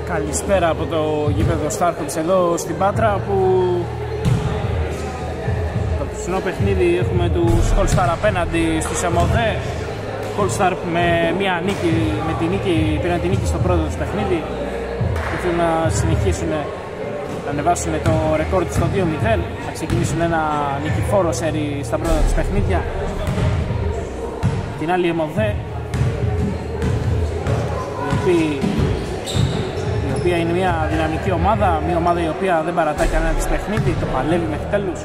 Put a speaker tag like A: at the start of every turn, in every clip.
A: Καλησπέρα από το γήπεδο Startups εδώ στην Πάτρα, που το ψινό παιχνίδι έχουμε του Holstar απέναντι στους Εμοδέ. Holstar με τη νίκη πήραν τη νίκη στο πρώτο τους παιχνίδι και θέλουν να συνεχίσουν να ανεβάσουν το ρεκόρ τους στο 2-0, να ξεκινήσουν ένα νικηφόρο σέρι στα πρώτα τους παιχνίδια. Την άλλη Εμοδέ, η οποία είναι μια δυναμική ομάδα, μια ομάδα η οποία δεν παρατάει κανένα της παιχνίδι, το παλεύει μέχρι τέλους.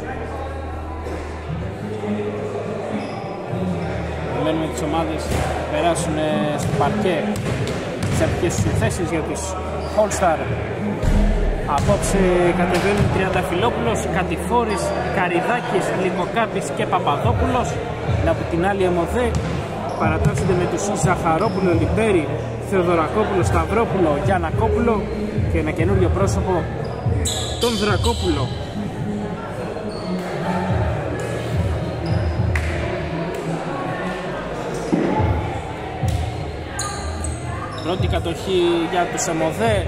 A: Περιμένουμε τις ομάδες να περάσουν στο παρκέ τις αρχικές θέσεις για τους Holstar. Απόψε κατεβαίνουν Τριανταφυλόπουλος, Κατηφόρης, Καριδάκης, Λικοκάπης και Παπαδόπουλος. Από την άλλη Εμοδέ παρατάσσονται με τους Ζαχαρόπουλο, Λιμπέρι, Θεοδωρακόπουλο, Σταυρόπουλο, Γιαννακόπουλο και ένα καινούριο πρόσωπο, τον Δρακόπουλο. Πρώτη κατοχή για τους Εμοδέ.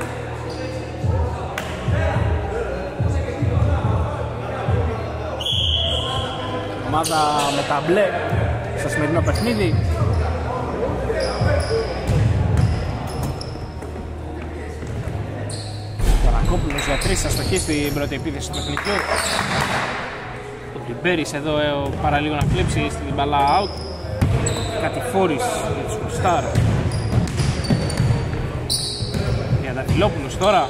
A: Ομάδα με τα μπλε στο σημερινό παιχνίδι. Γιαννακόπουλος για 3 αστοχή στην πρώτη επίθεση του παιχνιδιού. Ο Τιμπέρης εδώ παραλίγο να κλέψει στην μπαλά out. Κατηφόρης για τους Holstar. Τριανταφυλόπουλος τώρα.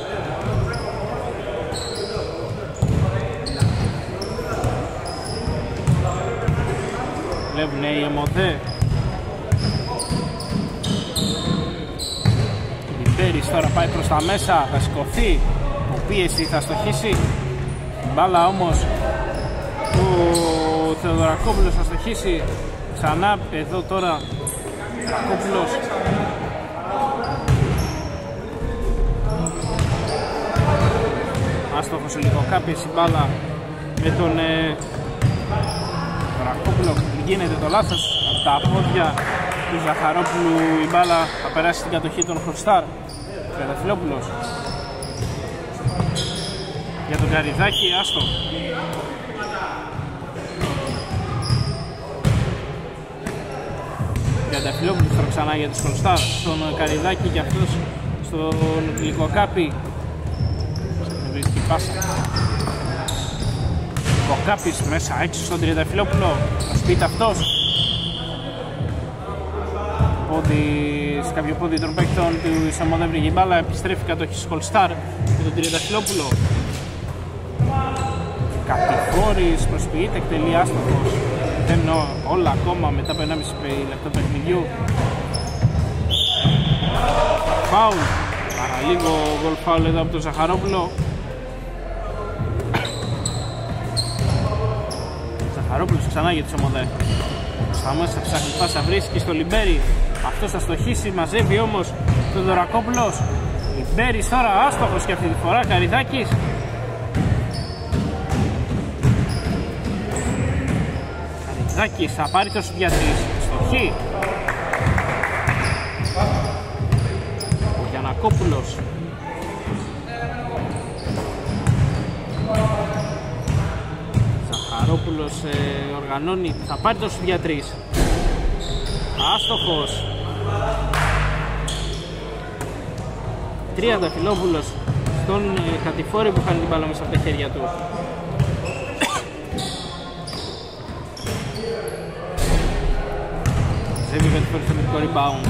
A: Βλέπουν οι Εμοδέ. Λιμπέρης τώρα πάει προς τα μέσα, θα σηκωθεί, ο πίεση θα στοχίσει. Μπάλα όμως ο Θεοδωρακόπουλος θα στοχίσει ξανά εδώ τώρα. Θεοδωρακόπουλος. Άστοχος ο Λικοκάπης, η μπάλα με τον Θεοδωρακόπουλο. Γίνεται το λάθος από τα πόδια του Ζαχαρόπουλου, η μπάλα θα περάσει στην κατοχή των Holstar. Τριανταφυλόπουλος για τον Καριδάκη, άστο. Τριανταφυλόπουλος τώρα ξανά για τους Holstar, στον Καριδάκη και αυτός στον Λικοκάπη. Δεν βρίσκει πάσα. Λικοκάπης μέσα έξω στον Τριανταφυλόπουλο, θα σπίτι αυτός. Σε κάποιο πόδι των παίκτων του Σαμοδεύρη η μπάλα, επιστρέφει κατοχή στους Holstar με τον Τριανταφυλόπουλο. Κατηφόρης προσποιείται, εκτελεί άστοχος. Δεν όλα ακόμα μετά από 1,5 λεπτό παιχνιδιού. Φάουλ, παραλίγο γκολ φάουλ εδώ από τον Ζαχαρόπουλο. Ζαχαρόπουλος ξανά για τις Εμοδέ. Στα μέσα ψάχνει πάσα, βρίσκει στο Λιμπέρι. Αυτός θα στοχίσει, μαζεύει όμως τον Δωρακόπουλος. Λιμπέρις τώρα άστοχος και αυτή τη φορά. Καριδάκης. Καριδάκης θα πάρει το για 3. Στοχή. Ο Γιαννακόπουλος. Ζαχαρόπουλος οργανώνει, θα πάρει το για 3. Άστοχος. Τριανταφυλόπουλος στον Κατηφόρη που χάνει την μπάλα μέσα από τα χέρια του. Ζεύει ο Κατηφόρης στο μυθικό rebound.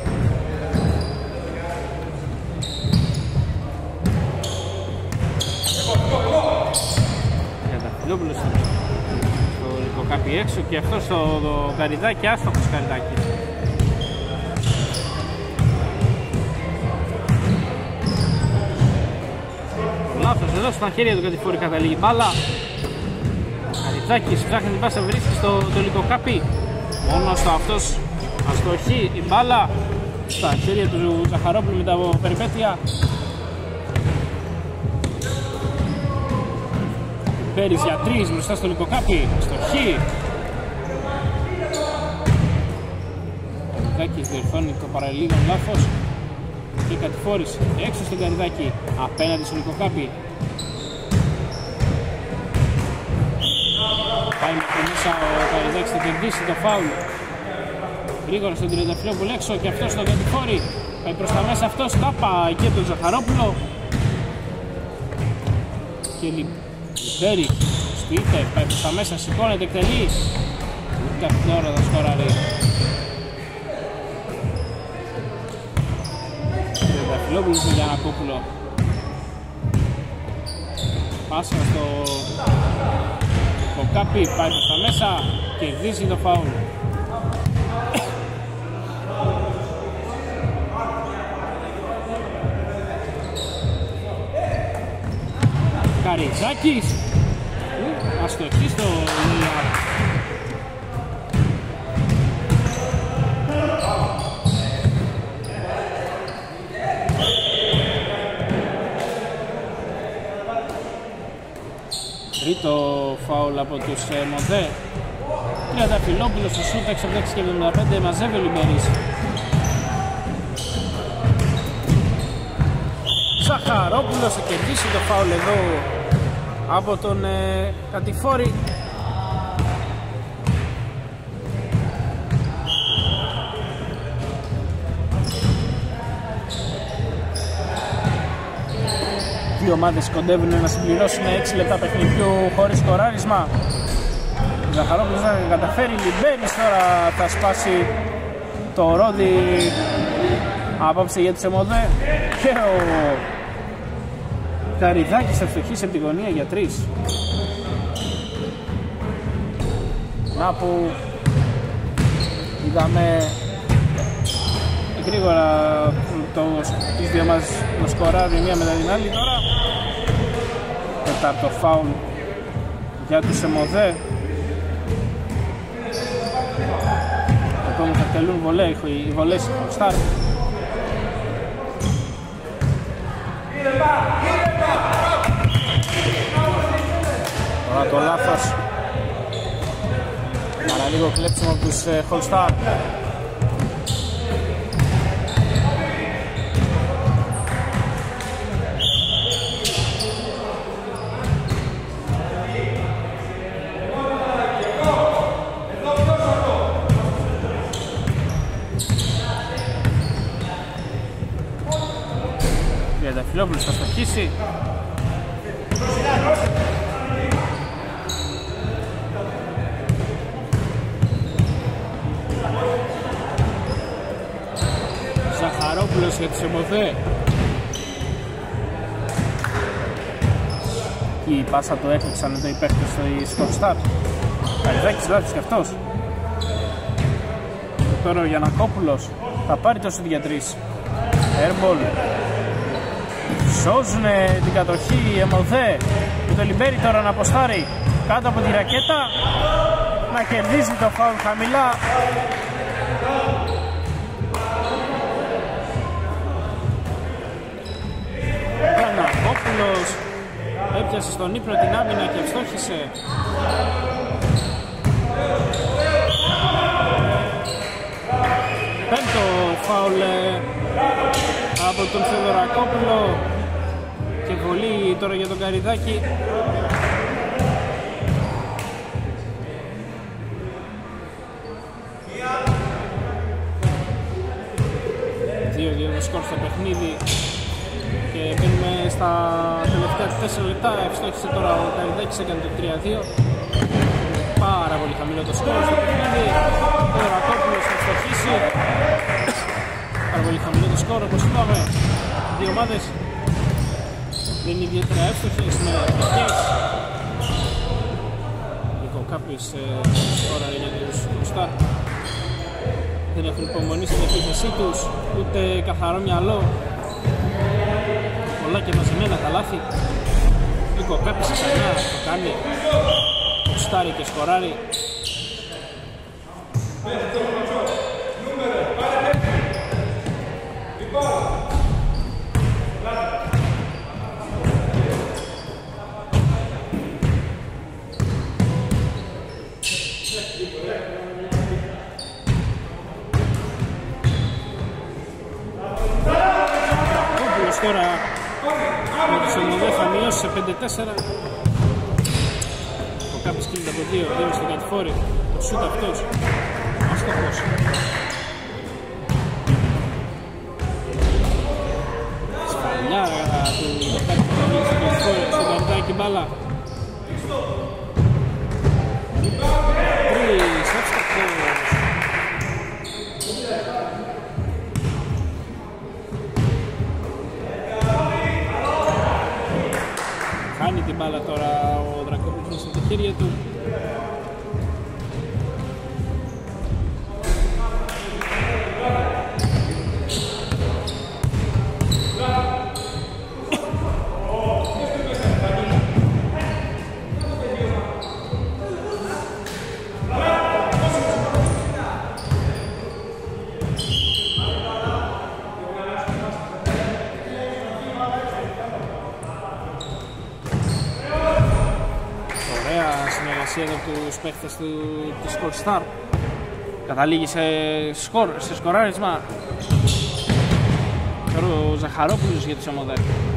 A: Τριανταφυλόπουλος στο Λικοκάπη έξω και αυτό στο Καριδάκι, άστοχος Καριδάκης. Λάθος εδώ στα χέρια του Κατηφόρη καταλήγει μπάλα. Καριδάκης ψάχνει την πάσα, βρίσκει στο Λικοκάπη. Μόνος του αυτός αστοχή η μπάλα στα χέρια του Ζαχαρόπουλου μετά από περιπέτεια. Πέρις για 3 μπροστά στο Λικοκάπη, αστοχή. Καριδάκης διορθώνει το παραλίγο λάθος. και κατηφόρησε έξω στον Καριδάκη απέναντι στον Νικοκάπη. Πάει μέχρι μέσα ο Καριδάκης, θα κερδίσει το φάουλ. Γρήγορα στον Τριανταφυλόπουλο έξω και αυτός τον κατηφόρει. Πάει προς τα μέσα αυτός, τάπα εκεί από τον Ζαχαρόπουλο. Και Λιμπέρι, Σπίτερ, πάει προς τα μέσα, σηκώνεται, εκτελεί. Ούτε αυτήν την ώρα θα σκοράρει. Τριανταφυλόπουλο στον Γιαννακόπουλο. Πάσα στο Κοκάπη, πάει προς τα μέσα, κερδίζει το φάουλ. Καριτζάκης, αστοχή στο τρίτο φάουλ από τους Μοντέ. Τριανταφυλόπουλος στο σούτ 6-6-75, μαζεύει ο Λιμπερής. Ζαχαρόπουλος θα κερδίσει το φάουλ εδώ από τον Κατηφόρη. Δύο ομάδες κοντεύουν να συμπληρώσουν 6 λεπτά παιχνιδιού χωρίς σκοράρισμα. Ζαχαρόπουλος θα καταφέρει, Λιμπέρης τώρα θα σπάσει το ρόδι απόψε για τους Εμοδέ και ο Καριδάκης θα φτωχίσει από τη γωνία για 3. Να που είδαμε γρήγορα τις δύο ομάδες να σκοράρουν μία μετά την άλλη. Τώρα τετάρτο φάουλ για τους Εμοδέ. Ακόμα θα τελούν βολέ, οι βολές Χολστάρ. Τώρα το λάθος, παραλίγο κλέψιμο από τους Χολστάρ. Τριανταφυλόπουλος θα στοχίσει. Ζαχαρόπουλος για τους Εμοδέ. Και η πάσα του έκλειξαν εδώ οι παίκτες στο Σκορστάρ. Καριδάκης λάθος και αυτός. Τώρα ο Γιαννακόπουλος θα πάρει το σουτ για 3. Airball. Σώζουν την κατοχή οι Εμοδέ. Και το Λιμπέρι τώρα να αποστάρει κάτω από τη ρακέτα. Να κερδίζει το φάουλ χαμηλά. Γιαννακόπουλος έπιασε στον ύπνο την άμυνα και ευστόχησε. Πέμπτο φάουλ από τον Θεοδωρακόπουλο και βολή τώρα για τον Καριδάκη. Δύο το σκορ στο παιχνίδι και μπαίνουμε στα τελευταία 4 λεπτά. Ευστόχησε τώρα ο Καριδάκης, έκανε το 3-2. Πάρα πολύ χαμηλό το σκορ στο παιχνίδι. Ο Θεοδωρακόπουλος θα ευστοχίσει. Πάρα πολύ χαμηλό το σκορ, όπως είπαμε. Δύο ομάδες δεν είναι ιδιαίτερα εύστοχες με ευτυχές. Νικοκάπης σκόραρε για τους Σκορστάρ. Δεν έχουν υπομονή στην επίθεσή τους, ούτε καθαρό μυαλό. Πολλά και μαζεμένα τα λάθη. Νικοκάπης ξανά το κάνει. Στάρει και σκοράρει. τώρα με τους Ομοδέ θα μειώσει σε 5-4. Ο Κάπης κινείται από 2, δίνει στον Κατηφόρη, το σούτ αυτός, αστοχός. Σφαλιά του Κατηφόρη στον Κατηφόρη, στον Καρδάκι μπάλα. 3, αστοχός. Χάνει την μπάλα τώρα ο Δρακόπουλος στα χέρια του. Εδώ τους παίχτες της All-Star καταλήγει σε σκοράρισμα ο Ζαχαρόπουλος για τις Ομοδέ.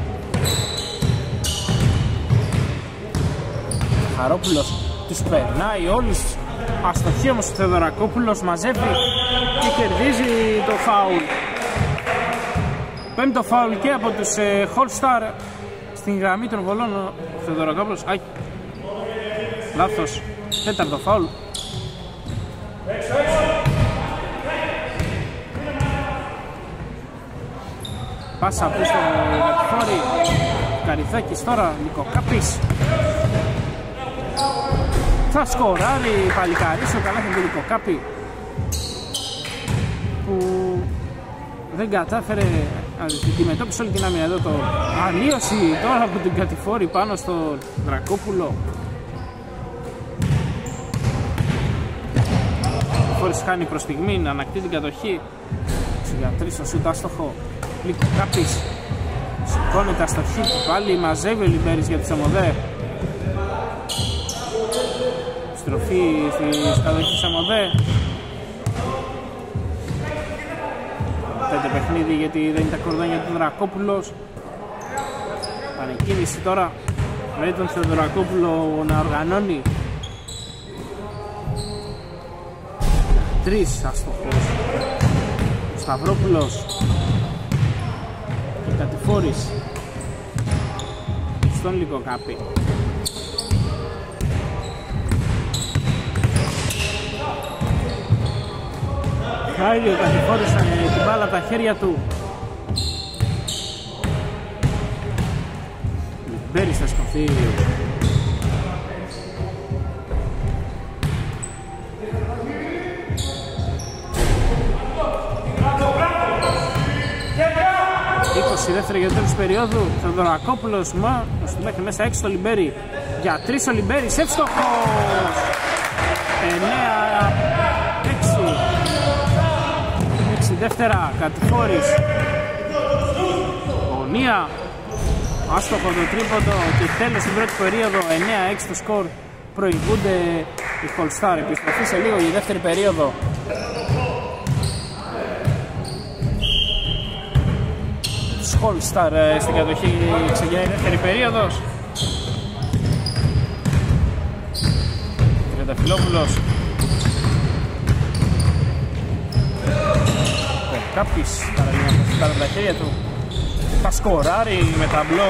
A: Ζαχαρόπουλος τους περνάει όλους, αστοχή όμως ο Θεοδωρακόπουλος μαζεύει και κερδίζει το φάουλ. Πέμπτο φάουλ και από τους All-Star στην γραμμή των βολών ο Θεοδωρακόπουλος. Λάθος, τέταρτο φάουλ. Πάσα πίσω στο Κατηφόρη. Καριδάκης τώρα, Λυκοκάπης. Θα σκοράρει παλικαρίσιο, καλά θα τον Λυκοκάπη που δεν κατάφερε να αντιμετώπισε όλη την άμυνα εδώ. Το αλλίωση τώρα από την Κατηφόρη πάνω στο Δρακόπουλο. Φορείς χάνει προς στιγμή, να ανακτεί την κατοχή. Για 3 στο σούτ άστοχο. Λυκοκάπης σηκώνεται αστοχή, πάλι μαζεύει ο Λιμπέρης για τις Ομοδέ. Στροφή στις κατοχής Ομοδέ. 5 παιχνίδι γιατί δεν είναι τα κορδόνια του Δρακόπουλος. Πανεκκίνηση τώρα με τον Θεοδωρακόπουλο να οργανώνει. 3 αστοχός. Ο Σταυρόπουλος και Κατηφόρης στον Λυκοκάπη. Χάρη ο Κατηφόρης την μπάλα από τα χέρια του. Λιμπέρης θα σκοθεί. Στη δεύτερη για το τέλος περίοδου, Θεοδωρακόπουλος μέχρι μέσα 6 στο Λιμπέρι για 3 ο Λιμπέρης, εύστοχος. 9-6 δεύτερα, Κατηφόρης, γωνία, άστοχο το τρίποντο και τέλος στην πρώτη περίοδο. 9-6 το σκορ, προηγούνται οι All-Star. Επιστροφή σε λίγο για δεύτερη περίοδο. All-Star στην κατοχή, ξεκινάει η δεύτερη περίοδος. Τριανταφυλόπουλος. Ο Κάπης παραλίγο να τα χέρια του. Θα σκοράρει με ταμπλό.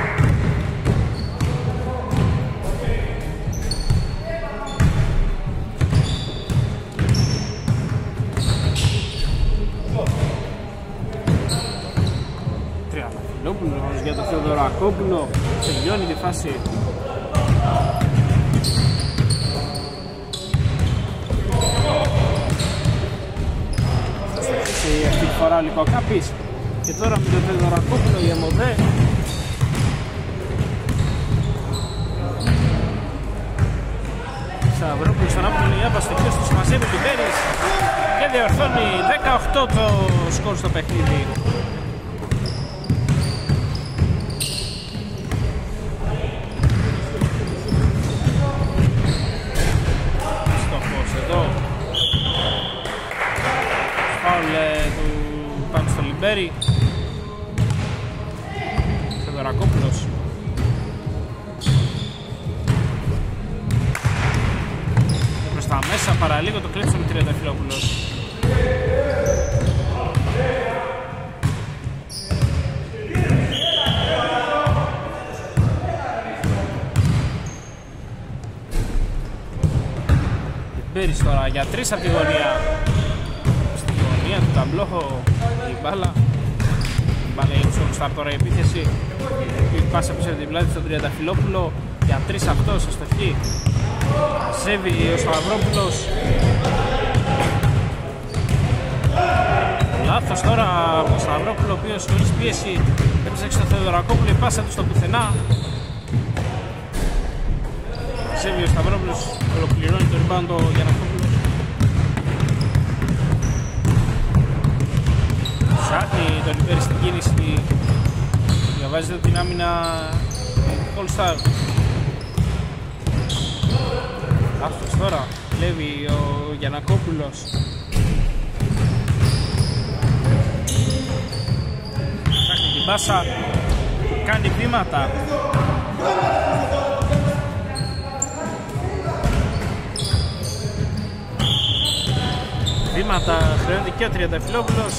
A: Για τον Θεοδωρακόπουλο τελειώνει τη φάση. Θα σταματήσει αυτή τη φορά ο Λυκοκάπης και τώρα με τον Θεοδωρακόπουλο η Ομοδέ. Σταυρόπουλος στον άπλο η απαστοχή στους μαζεύει του Μπέρις και διορθώνει 18 το σκορ στο παιχνίδι. Του πάνω στο Λιμπέρι. Θεοδωρακόπουλος. Προς τα μέσα, παραλίγο το κλέψε με Τριανταφυλόπουλος. Μπέρις τώρα για 3 από τη γωνία. Στη γωνία του ταμπλόχο η μπάλα. Η μπάλα είναι στον στάρ τώρα η επίθεση. Η πάσα πίσω από την πλάτη στον Τριανταφυλόπουλο. Για 3 αυτός, αστοχή. Ζεύει ο Σταυρόπουλος. Λάθος τώρα από τον Σταυρόπουλο, ο οποίος χωρίς πίεση έψαξε στο Θεοδωρακόπουλο, η πάσα του στο πουθενά. Ζεύει ο Σταυρόπουλος, ολοκληρώνει το rebound το Γιαννακόπουλος. Ψάχνει τον Λιμπέρι στην κίνηση. Διαβάζετε την άμυνα All Star. Αυτός τώρα κλέβει ο Γιαννακόπουλος. Ψάχνει την πάσα, κάνει βήματα. Βήματα χρεώνεται και ο Τριανταφυλόπουλος.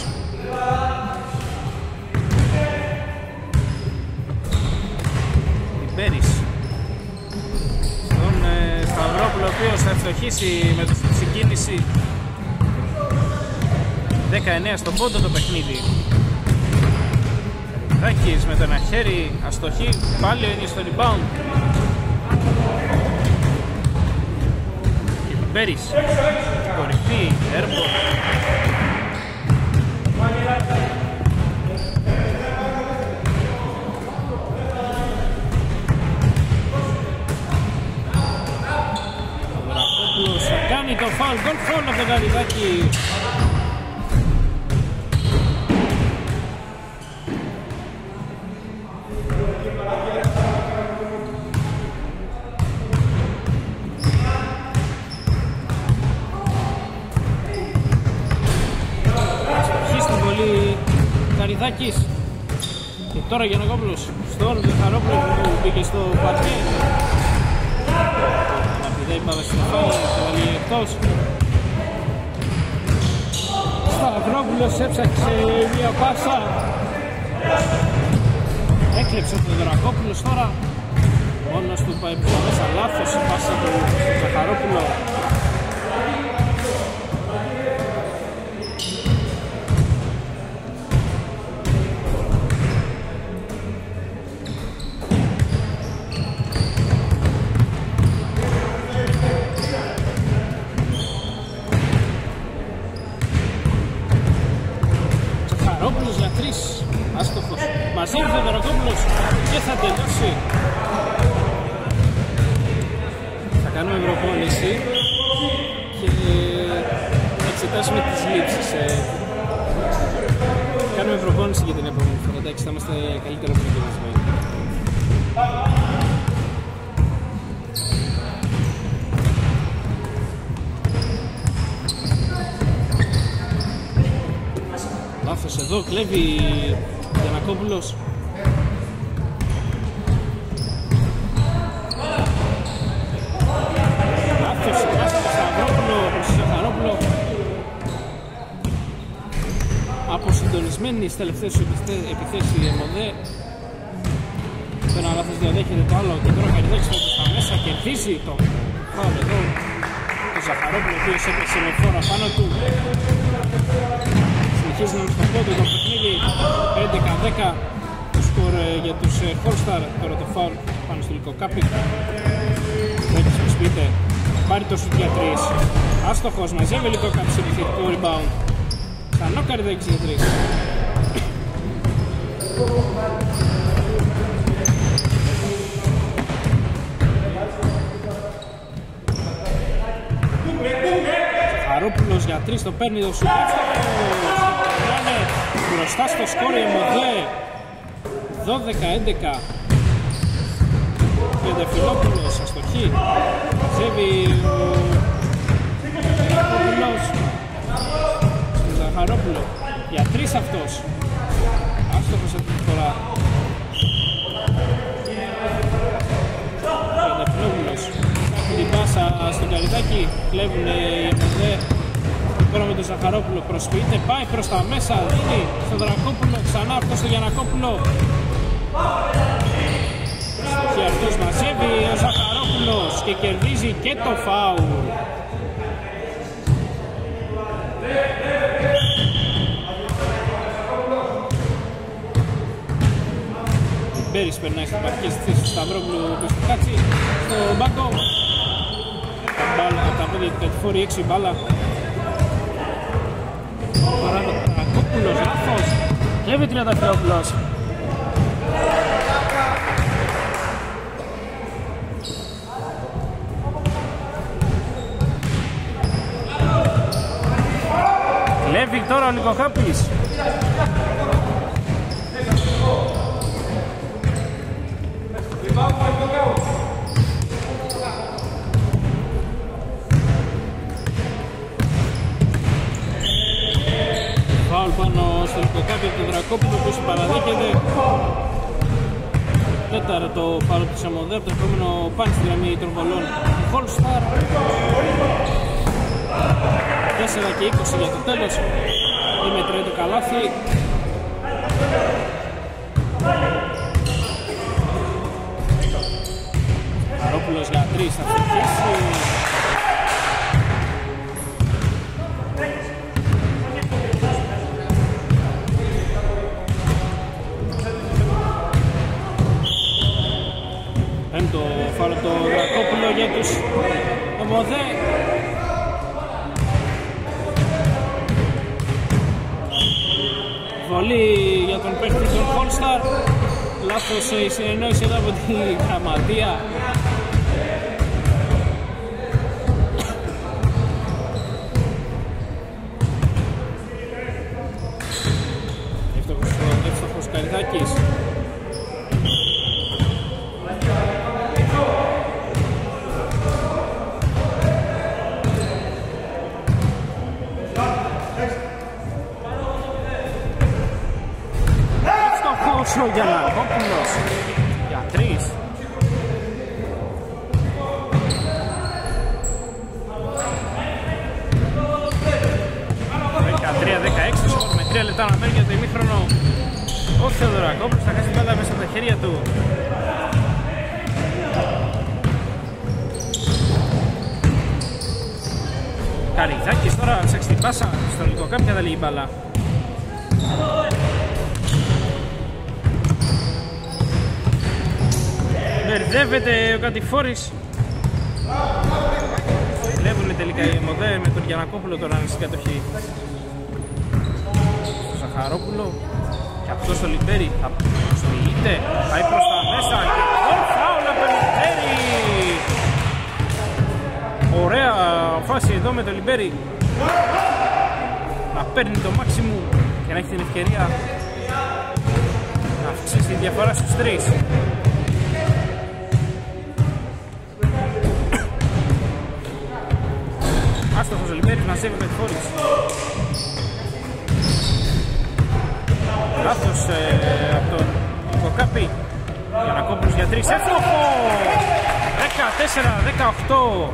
A: Λιμπέρις στον Σταυρόπουλο, ο οποίος θα ευστοχίσει με τη συγκίνηση. 19 στον πόντο το παιχνίδι. Ράκης με το ένα χέρι, αστοχή, πάλι ο ίδιος στο rebound. Λιμπέρις, κορυφή, έρμπο. Βρακόπουλος θα κάνει το φάουλ, γκολ φάουλ από τον Καριδάκη. Καριδάκης. Και τώρα Γιαννακόπουλος στον Ζαχαρόπουλο που μπήκε στο παρκέ. Αναπηδάει η μπάλα στο φάουλ, το βάλει εκτός. Σταυρόπουλος έψαξε μια πάσα. Έκλεψε τον Δωρακόπουλος τώρα. Μόνος του πάει προς τα μέσα, λάθος η πάσα του Ζαχαρόπουλο. Άστοχος, μαζί με τον Δωρακόπουλος και θα τελειώσει. Θα κάνουμε προπόνηση και θα εξετάσουμε τις λήψεις. Κάνουμε προπόνηση για την επόμενη φορά, εντάξει, θα είμαστε καλύτερα προετοιμασμένοι. Λάθος εδώ, κλέβει Γιαννακόπουλος. Λάθος, Σταυρόπουλο προς τον Ζαχαρόπουλο. Αποσυντονισμένη στις τελευταίες επιθέσεις η ΕΜΟΔΕ. Το ένα λάθος διαδέχεται το άλλο και τώρα ο Καριδάκης προς τα μέσα κερδίζει το φάουλ εδώ. Το Ζαχαρόπουλο, ο οποίος έπαιξε με φόρα πάνω του. Συνεχίζουν στο πόντο το παιχνίδι, 11-10 το σκορ για τους All-Star. Τώρα το φάουλ πάνω στο Λυκοκάπη. Πρέπει να σας πείτε, πάρει το σουτ για 3. Άστοχος, μαζεύει Λυκοκάπη σε επιθετικό rebound. Ξανό Καριδάκης για 3. Ζαχαρόπουλος για 3 το παίρνει το σουτ. Μπροστά στο σκόρ η ΕΜΟΔΕ 12-11. Τριανταφυλόπουλος αστοχή. Ζεύει ο Ζαχαρόπουλος στον Ζαχαρόπουλο για 3 αυτός. Άστοχος αυτή τη φορά. Ζαχαρόπουλο προσποιείται, πάει προς τα μέσα, δίνει στον Δρακόπουλο, ξανά αυτό στο Γιαννακόπουλο. Και αυτός μαζεύει ο Ζαχαρόπουλος και κερδίζει και το φάουλ. Μπέρις περνάει στην παρκή στη θέση του Σταυρόπουλου και στο Κάτσι, στο μπάγκο. Από τα πόδια του Κατηφόρη, 6 μπάλα. Τώρα το Δρακόπουλος, λάθος. Κλέβει την Τριανταφυλόπουλος. Κλέβει τώρα ο Λυκοχάπης. Φάουλ πάνω στο Λυκοχάπη από τον Δρακόπουλο που συμπαραδέχεται. Τέταρτο φάουλ του Σαμοδέ από το επόμενο πάνι στη γραμμή των βολών Χόλσταρ. 4 και 20 για το τέλος. Δεν μετράει το καλάθι. Χαρόπουλος για 3 θα φυγήσει. Πέμπτο φάουλ το Δρακόπουλο για τους Ομοδέ. Βολή για τον παίχτη των Χόλσταρ. Λάθος η συνεννόηση εδώ από τη γραμματεία. Εύστοχος Καριδάκης. Ο Γιαννακόπουλος για 3. Με 3 λεπτά να μένει για το ημίχρονο. Ο Θεοδωρακόπουλος θα χάσει πάντα μέσα από τα χέρια του. Καριδάκης τώρα ψάξει την πάσα στον Λυκοχάπη και θα λύγει μπάλα. Μπερδεύεται ο Κατηφόρης. Βλέπουν τελικά οι Ομοδέ με τον Γιαννακόπουλο τώρα στην κατοχή. Στο Ζαχαρόπουλο. Και αυτό στο Λιμπέρι θα προσποιείται. Πάει προς τα μέσα και γκολ φάουλ από το Λιμπέρι. Ωραία φάση εδώ με το Λιμπέρι. Να παίρνει το μάξιμου και να έχει την ευκαιρία να αυξήσει τη διαφορά στους 3. Άστοχος ο Λιμπέρης μαζεύει με τη φόρηση. Λάθος από τον Λυκοχάπη. Γιαννακόπουλος για 3. Εύστοχο! 14-18.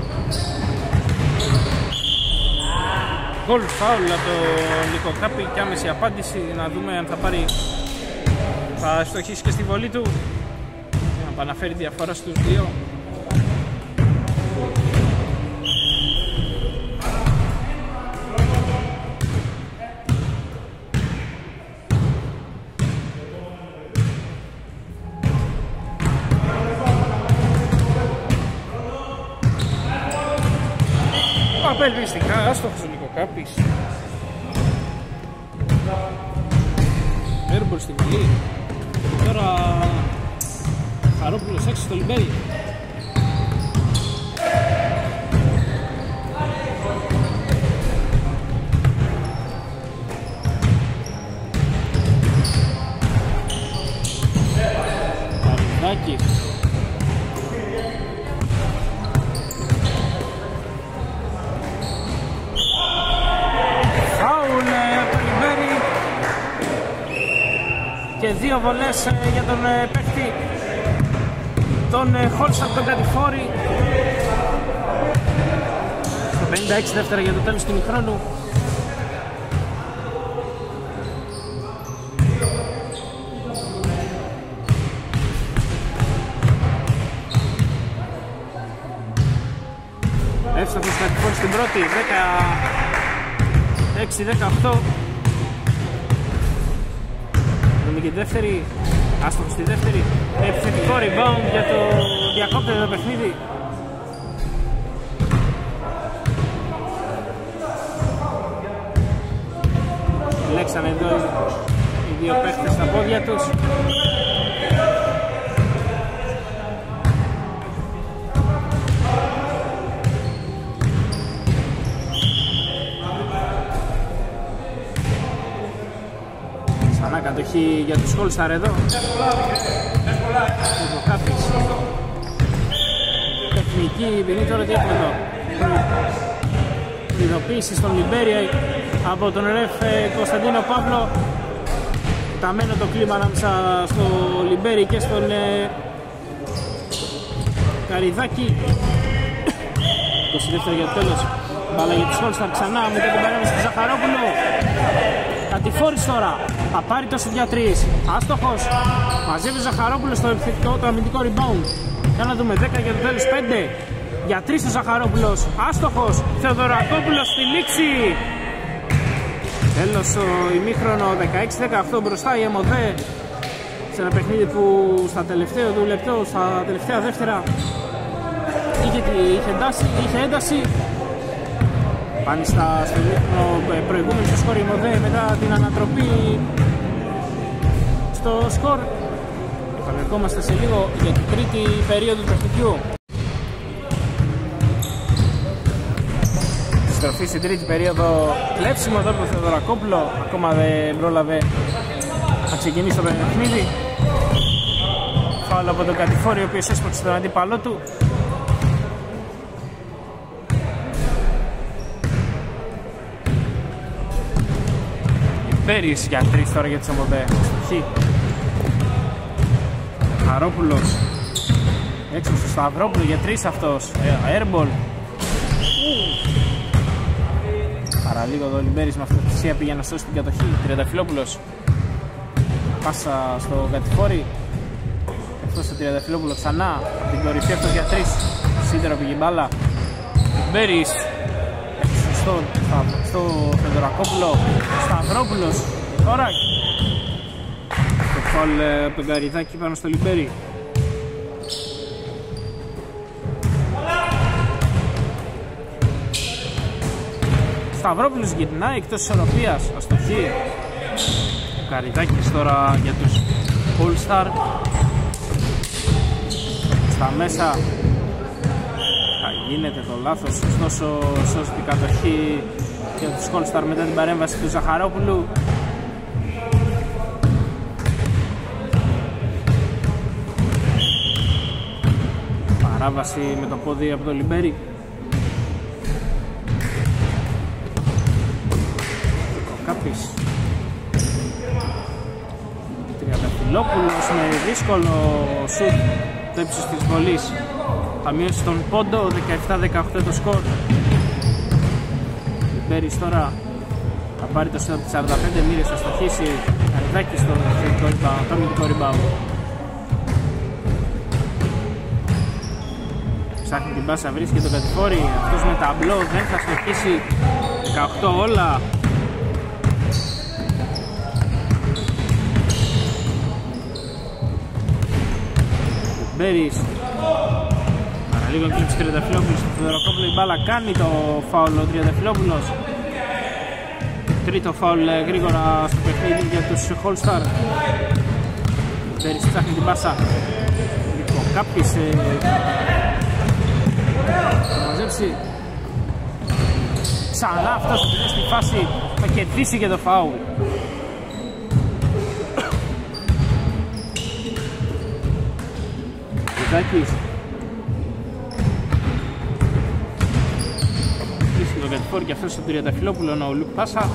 A: Γκολ φάουλ από τον Λυκοχάπη και άμεση απάντηση. Να δούμε αν θα στοχίσει και στη βολή του. Να επαναφέρει διαφορά στους 2. Απελπιστικά, άστοχος ο Λυκοχάπης. Έρμπολ στη βολή. Τώρα Χαρόπουλος έξω στο Λιμπέρι. Καριδάκης. Και 2 βολές για τον παίχτη τον Χόλσταρ, τον Κατηφόρη. Στο 56 δεύτερα για το τέλος του ημιχρόνου. εύστοχος κατηφόρης στην πρώτη, 16-18. Δούμε και τη δεύτερη, άστοχος στη δεύτερη. Επιθετικό rebound για το διακόπτεται το παιχνίδι. Λέξανε εδώ οι δύο παίχτες στα πόδια τους. Ξανά κατοχή για τους All-Star εδώ. Τεχνική ποινή τώρα τι έχουμε εδώ. Ειδοποίηση στον Λιμπέρια από τον ρεφ Κωνσταντίνο Παύλο. Ταμένο το κλίμα ανάμεσα στο Λιμπέρι και στον Καριδάκη. 22 για το τέλος. Μπάλα για τους All-Star ξανά μετά την παρέμβαση του Ζαχαρόπουλου. Κατηφόρης τώρα. Θα πάρει το για 3. Άστοχος. Μαζεύει Ζαχαρόπουλο στο επιθετικό, το αμυντικό rebound. Για να δούμε 10 για το τέλος. 5 για 3 ο Ζαχαρόπουλος. Άστοχος. Θεοδωρακόπουλος στη λήξη. Τέλος ο ημίχρονο 16-18 μπροστά η ΕΜΟΔΕ. Σε ένα παιχνίδι που στα τελευταία του λεπτό, στα τελευταία δεύτερα είχε ένταση. Πάνε στο προηγούμενο στο σκορ η ΕΜΟΔΕ μετά την ανατροπή στο σκορ. Επανερχόμαστε σε λίγο για την τρίτη περίοδο του παιχνιδιού. Στροφή στην τρίτη περίοδο, κλέψιμο εδώ από τον Θεοδωρακόπουλο, ακόμα δεν πρόλαβε να ξεκινήσει το παιχνίδι. Φάουλ από τον Κατηφόρη, ο οποίος έσπρωξε τον αντίπαλό του. Πέρις για 3 τώρα για τις ΕΜΟΔΕ. Στοχή. Χαρόπουλος. Έξω στο Σταυρόπουλο για 3 αυτός. Airball. Παραλίγο εδώ ο Λιμπέρης με αυτοθυσία πήγε να σώσει την κατοχή. Τριανταφυλόπουλος. Πάσα στο Κατηφόρη. Αυτό στο Τριανταφυλόπουλο ξανά. Από την κορυφή αυτός για 3. Σίδερα πήγε μπάλα. Λιμπέρης. Στο Φεδωρακόπουλο. Σταυρόπουλος. Τώρα. Το φάουλ από τον Καριδάκη πάνω στο Λιμπέρη. Σταυρόπουλος γυρνάει εκτός ισορροπίας. Αστοχή. Ο Καριδάκης τώρα για τους All-Star. Στα μέσα θα γίνεται το λάθος, ωστόσο σώζει την κατοχή για τους All-Star μετά την παρέμβαση του Ζαχαρόπουλου. Παράβαση με το πόδι από το Λιμπέρι. Κάπης. Τριανταφυλόπουλος με δύσκολο σουτ το ύψος της βολής. Θα μειώσει τον πόντο, 17-18 το σκορ. Λιμπέρης τώρα θα πάρει το σύνολο από τις 45 μοίρες, θα στοχίσει. Καριδάκη στο αμυντικό rebound. Ψάχνει την πάσα, βρίσκει τον Κατηφόρη. Αυτός με ταμπλό δεν θα στοχίσει. 18 όλα. Λιμπέρης. Παραλίγο κλείψει Τριανταφυλόπουλος στο Φεδωρακόπουλο. Η μπάλα κάνει το φάουλ ο Τριανταφυλόπουλος. Τρίτο φάουλ γρήγορα στο παιχνίδι για τους All-Star. Λιμπέρης ψάχνει την πάσα. Λοιπόν, Κάπης θα μαζέψει. Ξανά αυτός στη φάση θα κερδίσει και το φάουλ. Ζάκης. Κλείσει τον Κατηφόρη και αυτός στον Τριανταφυλόπουλο, ο Λουκ πάσα.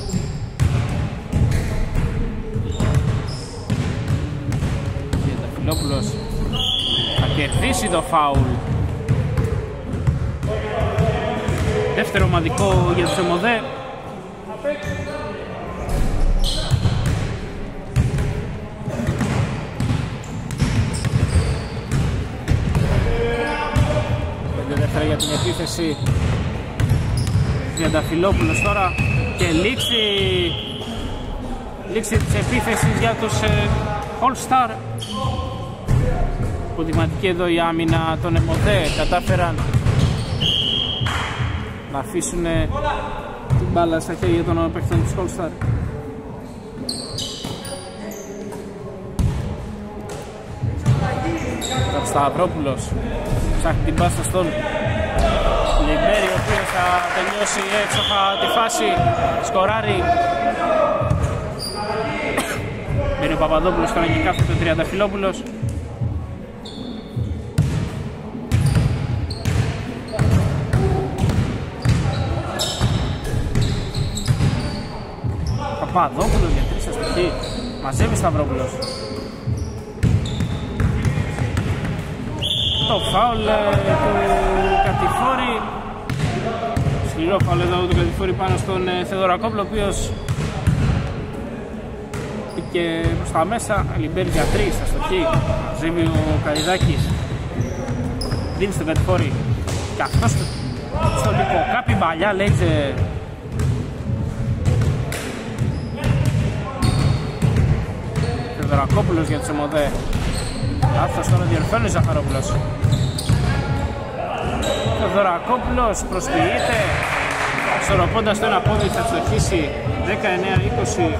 A: Τριανταφυλόπουλος θα κερδίσει το φάουλ. Δεύτερο ομαδικό για τους ΕΜΟΔΕ. Δεύτερα για την επίθεση Τριανταφυλόπουλος τώρα και λήξη της επίθεσης για τους All Star. Υποδειγματική εδώ η άμυνα των ΕΜΟΔΕ, κατάφεραν να αφήσουν την μπάλα στα χέρια των παίκτων της All Star. Ο Σταυρόπουλος ψάχνει την πάσα στον Λιμπέρι, ο οποίος θα τελειώσει έξοχα τη φάση, σκοράρει. Μπαίνει ο Παπαδόπουλος τώρα και κάθεται ο Τριανταφυλόπουλος. Παπαδόπουλος για 3 αστοχή, μαζεύει Σταυρόπουλος. Το φάουλ του Κατηφόρη, σκληρό φάουλ εδώ του Κατηφόρη πάνω στον Θεοδωρακόπουλο, ο οποίος πήγε προς τα μέσα. Λιμπέρι για 3 αστοχή, μαζεύει ο Καριδάκης, δίνει στον Κατηφόρη και αυτός στο λίγο κάποιοι μπαλιά λέγεται. Θεοδωρακόπουλος για τους ΕΜΟΔΕ. Λάθος τώρα διορθώνει ο Ζαχαρόπουλος. Θεοδωρακόπουλος προσποιείται, ισορροπώντας το ένα πόδι, θα στοχίσει 19-20.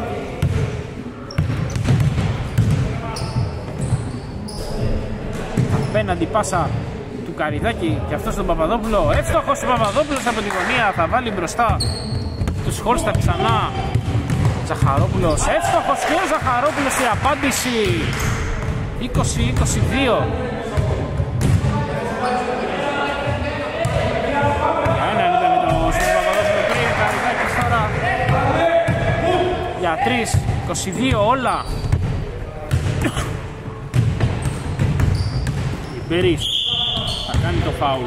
A: Απέναντι πάσα του Καριδάκη και αυτό στον Παπαδόπουλο. Εύστοχος ο Παπαδόπουλος από τη γωνία, θα βάλει μπροστά τους Χόλστα ξανά. Ζαχαρόπουλος, εύστοχος και ο Ζαχαρόπουλος η απάντηση. 20-22. Έναν ήταν το Παπαδόπουλο πριν, Καριδάκης τώρα για 3, 22 όλα. Λιμπέρις θα κάνει το φάουλ.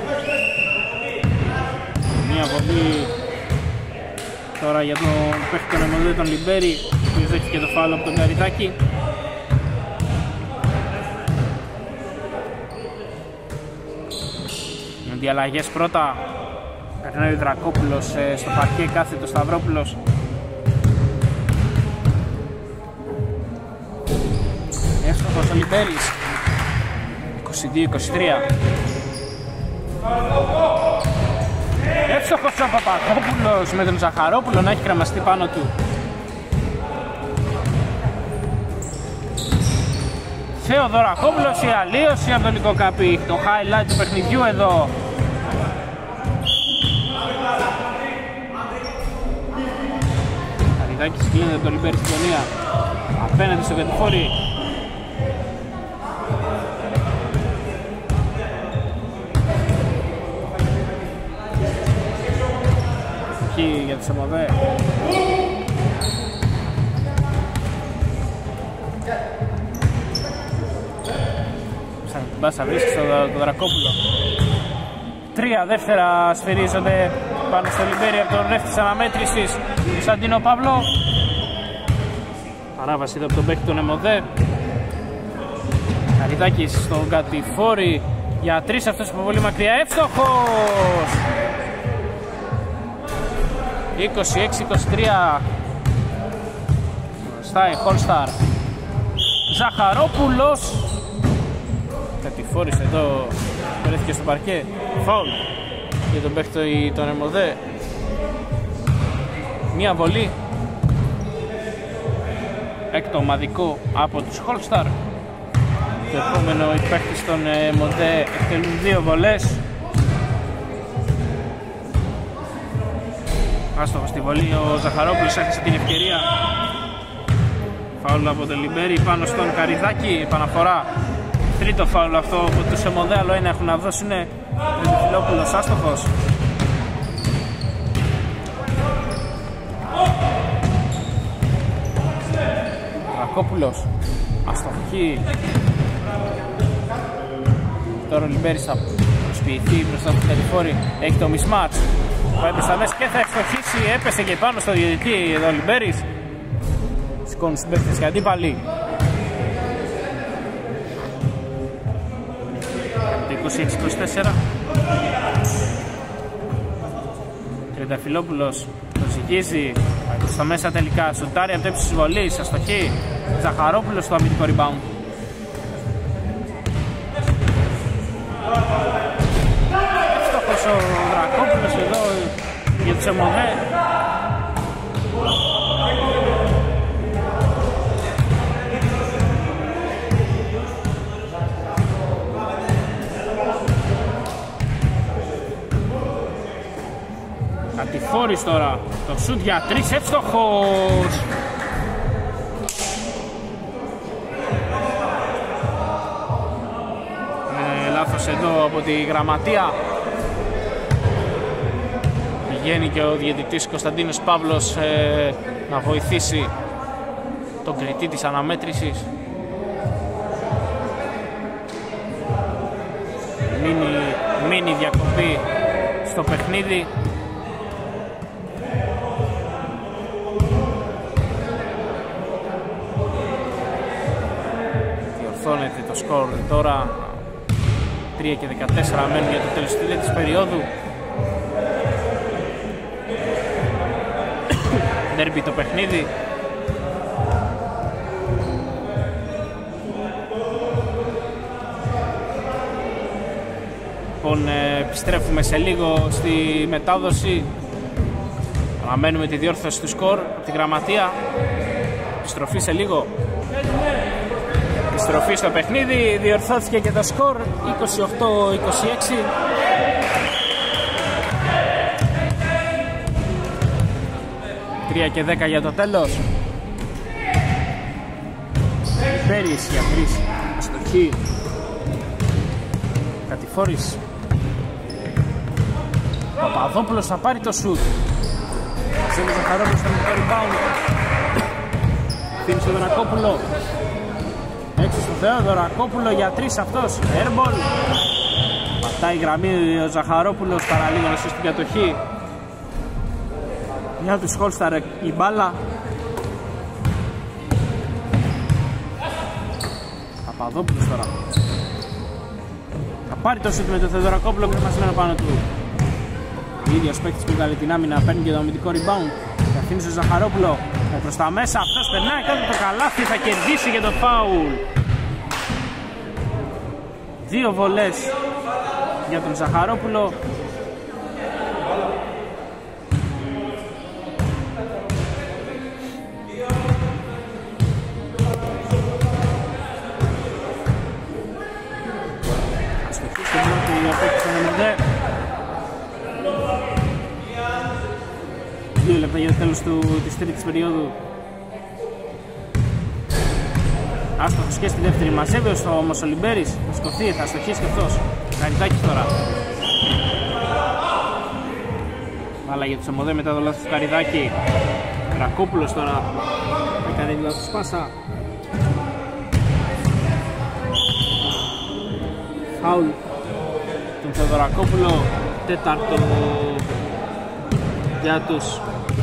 A: Μία βολή τώρα για τον παίχτη των ΕΜΟΔΕ, τον Λιμπέρι, που δέχτηκε το φάουλ από τον Καριδάκη. Οι αλλαγές πρώτα, περνάει ο Δρακόπουλος στο παρκέ, κάθεται ο Σταυρόπουλος. Εύστοχος ο Λιμπέρις, 22-23. Εύστοχος ο Παπαδόπουλος με τον Ζαχαρόπουλο να έχει κρεμαστεί πάνω του. Θεοδωρακόπουλος, η αλλίωση από το Λυκοκαπή, το highlight του παιχνιδιού εδώ. Καριδάκης κλείνεται από το Λιμπέρι στην γωνία, απέναντι στο Κατηφόρη. Εκεί για τους ΕΜΟΔΕ. Μπάσα βρίσκει στον Δρακόπουλο. 3 δεύτερα σφυρίζονται πάνω στο Λιμπέρι από τον ρεφ της αναμέτρησης Κωνσταντίνο Παύλο. Παράβαση εδώ από τον παίκτη των ΕΜΟΔΕ. Καριδάκης στον Κατηφόρη για 3, αυτός από πολύ μακριά, εύστοχος. 26-23. Μπροστά η Χόλσταρ. Ζαχαρόπουλος. Κατηφόρης εδώ βρέθηκε στο παρκέ. Φάουλ για τον παίκτη των ΕΜΟΔΕ. Μία βολή. Έκτο ομαδικό από τους Χόλσταρ. Το επόμενο οι παίκτες των ΕΜΟΔΕ εκτελούν 2 βολές. Άστοχος στη βολή, ο Ζαχαρόπουλος έχασε την ευκαιρία. Φάουλ από τον Λιμπέρι πάνω στον Καριδάκη, επαναφορά. Τρίτο φάουλ αυτό από τους ΕΜΟΔΕ, άλλο ένα έχουν να δώσουν. Φιλόπουλος άστοχος. Ρακόπουλος αστοχή. Τώρα ο Λιμπέρης θα προσποιηθεί μπροστά του Κατηφόρη. Έχει το mismatch που έπεσε μέσα και θα ευστοχίσει. Έπεσε και πάνω στο διαιτητή εδώ ο Λιμπέρης. Σηκώνουν στους παίκτες και αντίπαλοι. 26-24. Τριανταφυλόπουλος το ζυγίζει στο μέσα τελικά, σουτάρει από το ύψος της βολής, αστοχή. Ζαχαρόπουλος στο αμυντικό rebound. Εύστοχος ο Δρακόπουλος εδώ για τους ΕΜΟΔΕ. Κατηφόρης τώρα, το σουτ για 3, εύστοχος! Λάθος εδώ από τη γραμματεία. Πηγαίνει και ο διαιτητής Κωνσταντίνος Παύλος να βοηθήσει τον κριτή της αναμέτρησης. Μίνι διακοπή στο παιχνίδι. Διορθώνεται το σκορ τώρα. 3 και 14 μένουν για το τέλος της τρίτης περίοδου. Ντέρμπι το παιχνίδι. Λοιπόν, επιστρέφουμε σε λίγο στη μετάδοση. Αναμένουμε τη διόρθωση του σκορ από τη γραμματεία. Επιστροφή σε λίγο. Επιστροφή στο παιχνίδι, διορθώθηκε και το σκορ 28-26. Τρία και 10 για το τέλος. Πέρις για 3. Αστοχή. Κατηφόρης. Παπαδόπουλος θα πάρει το σουτ. Ζέλος Ζαχαρόπουλος στο μικρό rebound. Φύνει στο Δωρακόπουλο. Έξω στο Θεόδωρακόπουλο για 3 αυτός. Airball. Πατάει γραμμή ο Ζαχαρόπουλος, παραλίγο να στην κατοχή. Μια του Χόλσταρ η μπάλα. Παπαδόπουλος τώρα. Θα πάρει το σούτ με τον Θεοδωρακόπουλο που είναι μαζεμένο πάνω του. Ο ίδιος παίκτης που βγάλει την άμυνα, παίρνει και το αμυντικό rebound. Και αφήνει στο Ζαχαρόπουλο προς τα μέσα. Αυτός περνάει κάτω το καλάθι, θα κερδίσει και το φάουλ. 2 βολές για τον Ζαχαρόπουλο. Αστοχή στην πρώτη η απόκτηση των ΕΜΟΔΕ. 2 λεπτά για το τέλος της τρίτης περίοδου. Άστοχος και στη δεύτερη, μαζεύει όμως ο Λιμπέρης. Θα σκοθεί, θα αστοχίσει και αυτός. Καριτάκης τώρα. Βάλα για τους ΕΜΟΔΕ μετά το λάθος του Καριτάκη. Ρακόπουλος τώρα. Έκανε τη λάθος πάσα. Φάουλ τον Θεοδωρακόπουλο. Τέταρτο για τους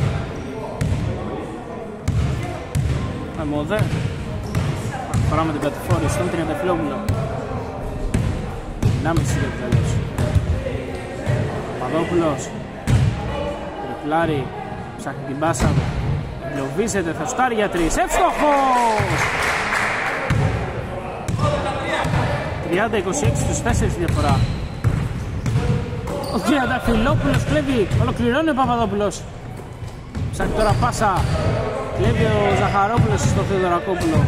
A: ΕΜΟΔΕ. Παρά με την κατηφόρη στον Τριανταφυλόπουλο. 1,5 για το τέλος. Παπαδόπουλος. Τριπλάρι. Ψάχνει την πάσα. Λοβίζεται, θα στάρει για 3. Εύστοχος! 30-26 στους 4 διαφορά. Ο Τριανταφυλόπουλος κλέβει. Ολοκληρώνει ο Παπαδόπουλος. Ψάχνει τώρα πάσα. Κλέβει ο Ζαχαρόπουλος στο Θεοδωρακόπουλο.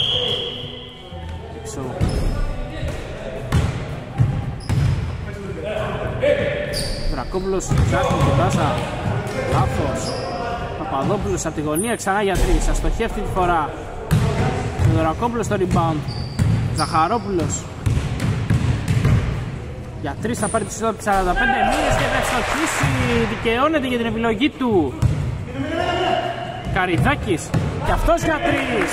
A: Δρακόπουλος ψάχνει την πάσα. Λάθος. Παπαδόπουλος από τη γωνία ξανά για 3. Αστοχή αυτή τη φορά. Δρακόπουλος στο rebound. Ζαχαρόπουλος για 3 θα πάρει τη σειρά από 45 μήνες και θα ευστοχίσει. Δικαιώνεται για την επιλογή του. Καριδάκης και αυτός για 3.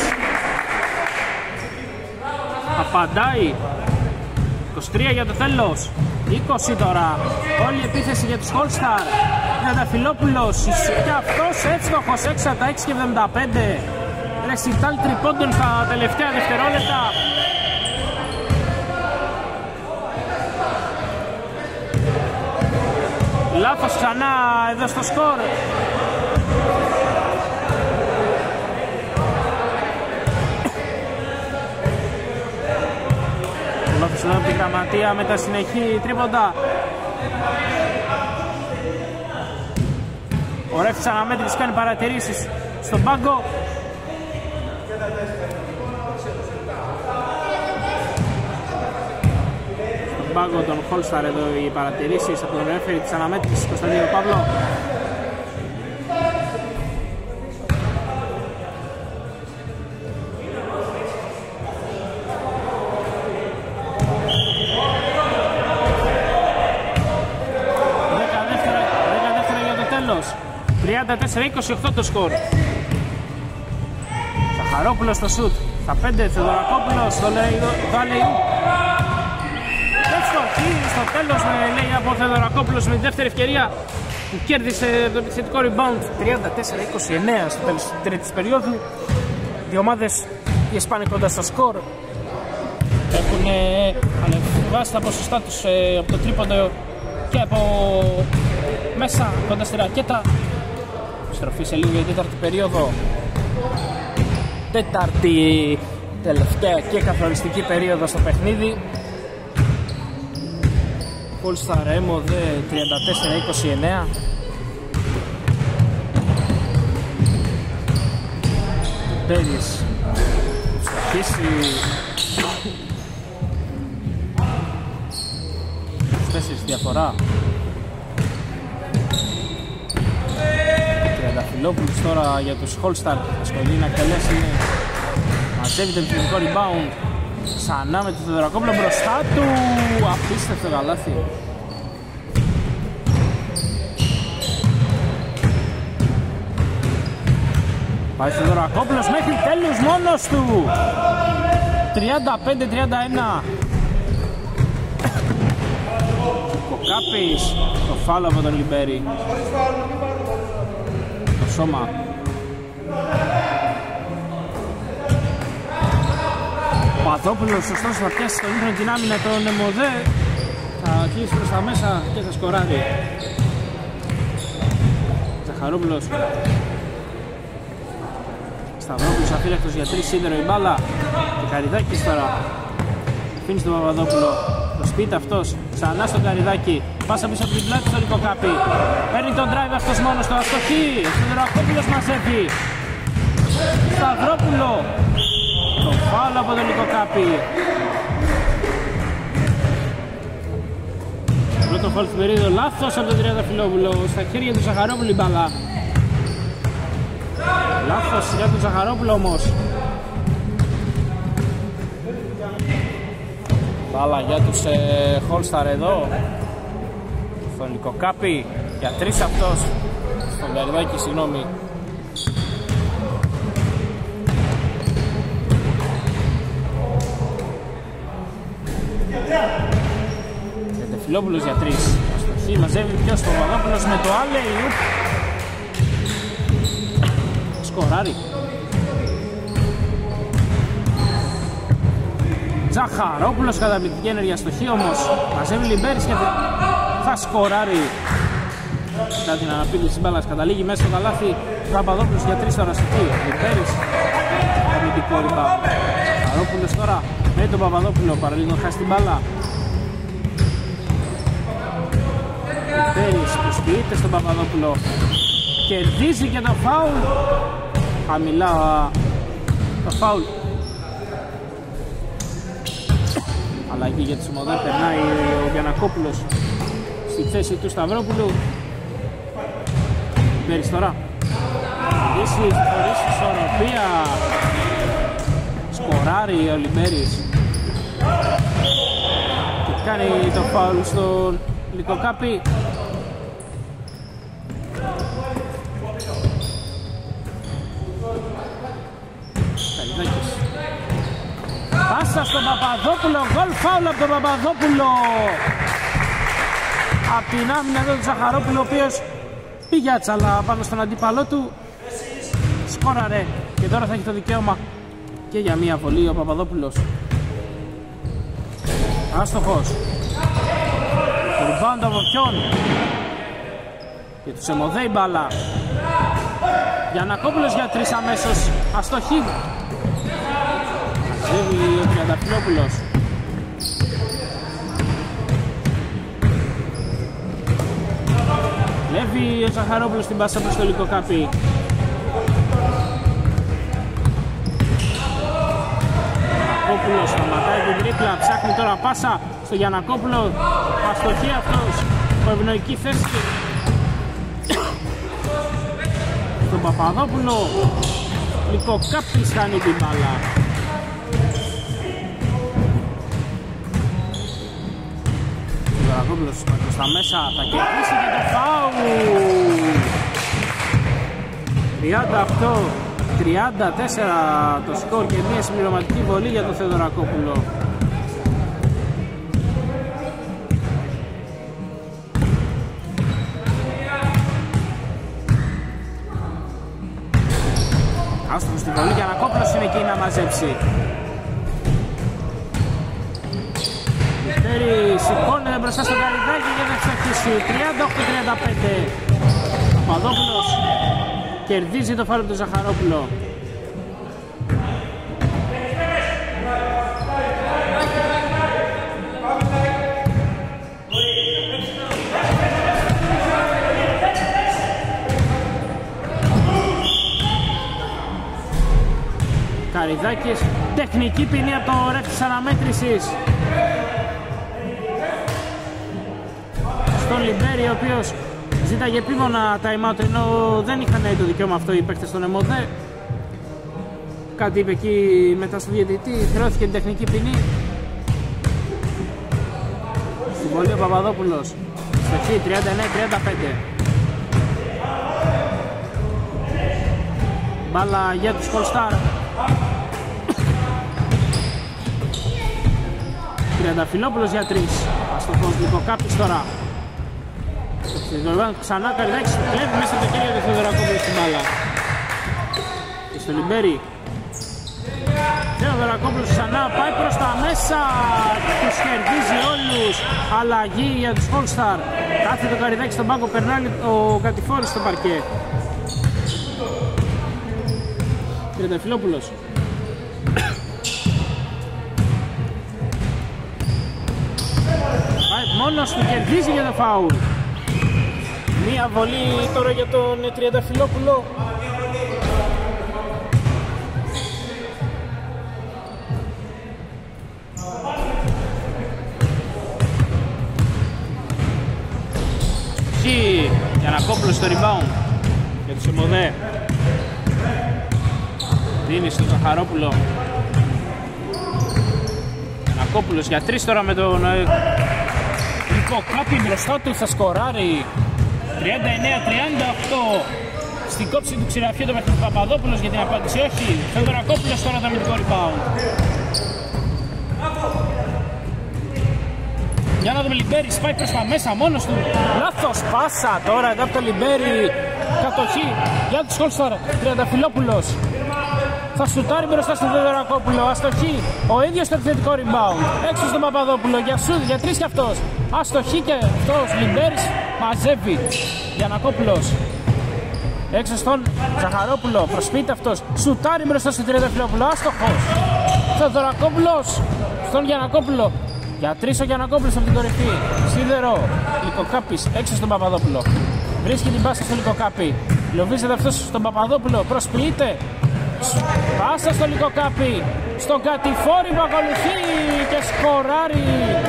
A: Απαντάει. 23 για το τέλος. 20 τώρα. Όλη η επίθεση για τους Holstar. Τριανταφυλόπουλος και αυτός εύστοχος 6 από τα 6 και 75. Ρεσιτάλ τριπώντων στα τελευταία δευτερόλεπτα. Λάθος ξανά εδώ στο σκορ. Λάθος εδώ από τη γραμματεία με τα συνεχή τρίποντα. Ο ρέφτης αναμέτρησης κάνει παρατηρήσεις στον πάγκο. Στον πάγκο τον Χόλσταρ εδώ οι παρατηρήσεις από τον ρέφερη της αναμέτρησης Κωνσταντίνο Παύλο. για το τέλος. 34-28 το σκορ. Ζαχαρόπουλος στο σουτ. Στα 5 Θεοδωρακόπουλος το λέει. Στο τέλος λέει από Θεοδωρακόπουλος με τη δεύτερη ευκαιρία που κέρδισε το επιθετικό rebound. 34-29 στο τέλος της τρίτης περίοδου. Οι ομάδες οι Ισπάνοι κοντά στο σκορ έχουν ανεβάσει τα ποσοστά τους από το τρίποντο και από μέσα κοντά στη ρακέτα. Στροφή σε λίγο για τέταρτη περίοδο. Τέταρτη τελευταία και καθοριστική περίοδο στο παιχνίδι. Polestar Emo 34-29. Μπέρις στοχίσει 4 διαφορά. Τριανταφυλόπουλος τώρα για τους Polestar. Ασχολεί να εκτελέσει. Μαζεύει το επιθετικό rebound. Ξανά με τον Θεοδωρακόπουλο μπροστά του. Απίστευτο καλάθι. Πάει ο Θεοδωρακόπουλος μέχρι τέλους μόνος του. 35-31. Κοκάπης. Το φάουλ από τον Λιμπέρι. Το σώμα. Ο Παδόπουλος ωστόσο θα πιάσει τον ύπνο την άμυνα τον Εμοδέ. Θα κλείσει προς τα μέσα και θα σκοράρει. Ζαχαρόπουλος. Σταυρόπουλος αφύλακτος για 3 σίδερο η μπάλα. Και Καριδάκης τώρα αφήνει στον Παπαδόπουλο. Το σπίτι αυτός ξανά στον Καριδάκη. Πάσα πίσω από την πλάτη στον Λικοκάπη. Παίρνει τον drive αυτός μόνος του. Αστοχή. Ο Θεοδωρακόπουλος μαζεύει. Σταυρόπουλο. Το φάουλ από τον Λικοκάπη. Πρώτο φάουλ στην περίοδο. Λάθος από τον Τριανταφυλόπουλο. Στα χέρια του Ζαχαρόπουλου η μπάλα. Λάθος για τον Ζαχαρόπουλο όμως. Μπάλα για τους Polestar εδώ. Στον Λικοκάπη. Για 3 αυτός. Στον Καριδάκη, συγγνώμη. Τριανταφυλόπουλος για 3. Αστοχή, μαζεύει πια στον Παπαδόπουλος με το alley-oop. Σκοράρει. Ζαχαρόπουλος καταπληκτική ενέργεια στοχή όμως. Μαζεύει Λιμπέρης και θα σκοράρει. Μετά την αναπήδηση της μπάλας καταλήγει μέσα στο καλάθι. Παπαδόπουλος για 3 τώρα στοχή. Λιμπέρης. Καταπληκτικό rebound. Ζαχαρόπουλος τώρα με τον Παπαδόπουλο. Παραλίγο χάσει την μπάλα. Λιμπέρης που σποιείται στον Παπαδόπουλο. Κερδίζει και το φάουλ. Χαμηλά το φάουλ. Αλλαγή για τη Σιμωδά. Περνάει ο Γιαννακόπουλος στη θέση του Σταυρόπουλου. Λιμπέρης τώρα. Κερδίσει χωρίς ισορροπία. Σκοράρει ο Λιμπέρης. Και κάνει το φάουλ στον Λικοκάπη. Πάσα στον Παπαδόπουλο, γκολ φάουλ από τον Παπαδόπουλο. Απ' την άμυνα εδώ του Ζαχαρόπουλου, ο οποίος πήγε άτσαλα πάνω στον αντίπαλό του. Σκόραρε και τώρα θα έχει το δικαίωμα και για μία βολή ο Παπαδόπουλος. Άστοχος. Rebound από ποιον? Και τους Εμοδέ η μπάλα. Γιαννακόπουλος για 3 αμέσως. Αστοχή. Μαζεύει ο Τριανταφυλόπουλος. Λεύει ο Ζαχαρόπουλος την πάσα προς το Λυκοκάπη. Γιαννακόπουλος σταματάει την τρίπλα, ψάχνει τώρα πάσα στο Γιαννακόπουλο. Αστοχή αυτός, ευνοϊκή θέση. Στον Παπαδόπουλο, Λυκοκάπης χάνει την μπάλα. Ο Γιαννακόπουλος προς τα μέσα θα κερδίσει και το φάουλ. 38-34 το σκορ και μια συμπληρωματική βολή για τον Θεοδωρακόπουλο. Άστοχος στην βολή, Γιαννακόπουλος είναι εκεί να μαζέψει. Λευτέρη σηκώνεται μπροστά στο Καριδάκι και θα ξεχύσει. 38-35. Παπαδόπουλος κερδίζει το φάουλ από τον Ζαχαρόπουλο. Καριδάκης, τεχνική ποινή από το ρεφ της αναμέτρησης στον Λιμπέρι, ο οποίος ζήταγε επίμονα time out, ενώ δεν είχαν το δικαίωμα αυτό οι παίκτες των Εμοδέ. Κάτι είπε εκεί μετά στο διαιτητή, θερώθηκε την τεχνική ποινή. Στην βολή ο Παπαδόπουλος, στοχή 39-35. Μπάλα για τους Holstar. Τριανταφυλόπουλος για 3. Αστοχός Λυκοκάπης τώρα. Ξανά Καριδάκης κλέβει μέσα από το χέρι του Θεοδωρακόπουλου στην μπάλα. Και στο Λιμπέρι. Θεοδωρακόπουλος ξανά πάει προς τα μέσα. Τους κερδίζει όλους. Αλλαγή για τους Holstar. Κάθεται το Καριδάκη στον πάγκο, περνάει ο Κατηφόρης στο παρκέ. Τριανταφυλόπουλος. Πάει μόνος του, κερδίζει για το φάουλ. Μία βολή τώρα για τον Τριανταφυλόπουλο. Γιαννακόπουλος στο rebound για τους Εμοδέ. Δίνει στον Ζαχαρόπουλο. Γιαννακόπουλος για 3 τώρα με τον Λυκοκάπη μπροστά του, θα σκοράρει. 39-38. Στην κόψη του Ξηραφιού το μέχρι Παπαδόπουλος για την απάντηση όχι. Θεοδωρακόπουλος τώρα το αμυντικό rebound. Για να δούμε, Λιμπέρι σπάει προς τα μέσα μόνος του. Λάθος πάσα τώρα εδώ από το Λιμπέρι. Κατοχή για τους Holstar. Τριανταφυλόπουλος θα σουτάρει μπροστά στον Θεοδωρακόπουλο. Αστοχή. Ο ίδιος το επιθετικό rebound. Έξω στον Παπαδόπουλο για σουτ, για 3 κι αυτός. Αστοχή και αυτός. Λιμπέρις μαζεύει. Γιαννακόπουλος έξω στον Ζαχαρόπουλο. Προσποιείται αυτός. Σουτάρει μπροστά στον Τριανταφυλόπουλο. Άστοχος. Θεοδωρακόπουλος στον Γιαννακόπουλο. Για 3 ο Γιαννακόπουλος από την κορυφή. Σίδερο. Λυκοκάπης έξω στον Παπαδόπουλο. Βρίσκει την πάσα στο Λυκοκάπη. Λοβίζεται αυτός στον Παπαδόπουλο. Προσποιείται. Πάσα στο Λυκοκάπη. Στον Κατηφόρη που ακολουθεί και σκοράρει.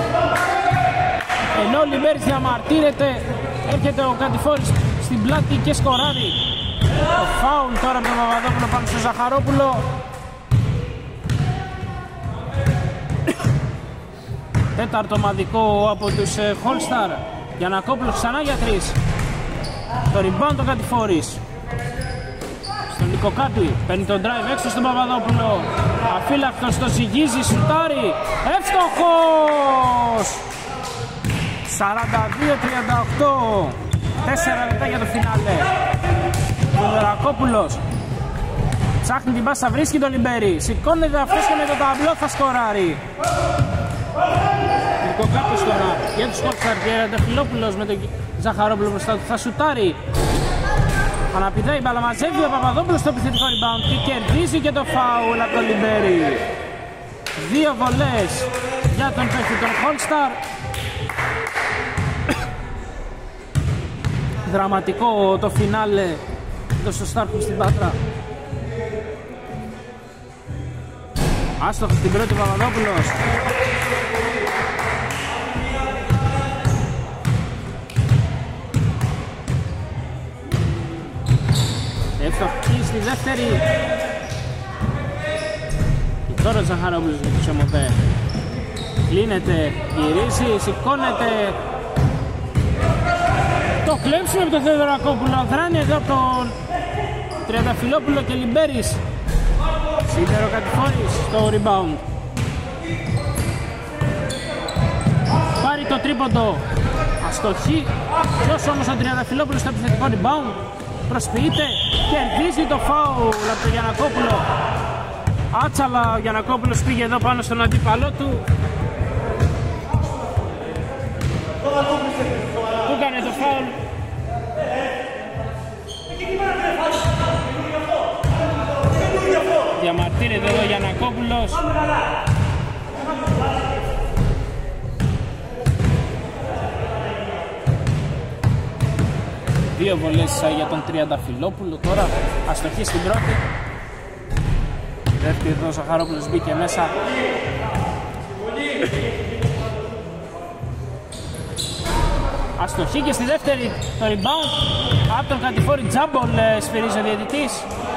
A: Ενώ ο Λιμπέρης διαμαρτύρεται, έρχεται ο Κατηφόρης στην πλάτη και σκοράρει. Το φάουλ τώρα από τον Παπαδόπουλο πάνω στο Ζαχαρόπουλο. Τέταρτο ομαδικό από τους Holstar. Γιαννακόπουλος ξανά για 3. Το rebound το Κατηφόρης. Στον Λυκοκάπη παίρνει τον drive έξω στον Παπαδόπουλο. Αφύλακτος το ζυγίζει, σουτάρει. Εύστοχος! 42-38. 4 λεπτά για το φινάλε. Ο Θεοδωρακόπουλος ψάχνει την πάσα, βρίσκει τον Λιμπέρι. Σηκώνεται αυτός και με το ταμπλό θα σκοράρει. Τελικό κάποιος τώρα για τους Χόλσταρ και Τριανταφυλόπουλος με τον Ζαχαρόπουλο μπροστά του. Θα σουτάρει. Αναπηδάει, μπάλα μαζεύει ο Παπαδόπουλος στο επιθετικό rebound και κερδίζει και το φάουλ από τον Λιμπέρι. 2 βολές για τον παίκτη των Χόλσταρ. Δραματικό το φινάλε το Στάρκου στην Πάτρα. Άστοχος στην πρώτη Παπαδόπουλος. Εύστοχη στη δεύτερη. Και τώρα ο Ζαχαρόπουλος με τους Ομοδέ. Κλείνεται, γυρίζει, σηκώνεται. Το κλέψιμο από τον Θεοδωρακόπουλο. Δράνει εδώ από τον Τριανταφυλόπουλο και Λιμπέρης. Σίδερο Κατηφόρης στο rebound. Πάρει το τρίποντο. Αστοχή. Ποιος όμως ο Τριανταφυλόπουλος στο επιθετικό rebound. Προσποιείται. Κερδίζει το φάουλ από τον Γιαννακόπουλο. Άτσαλα ο Γιαννακόπουλος πήγε εδώ πάνω στον αντίπαλό του. Πού έκανε το φάουλ. Διαμαρτύρεται εδώ ο Γιαννακόπουλος. Δύο βολές για τον Τριανταφυλόπουλο. Τώρα αστοχή στην πρώτη. Δεύτερη εδώ ο Ζαχαρόπουλος μπήκε μέσα. Αστοχή και στη δεύτερη το rebound από τον Κατηφόρη. Τζάμπολ σφυρίζει ο διαιτητής.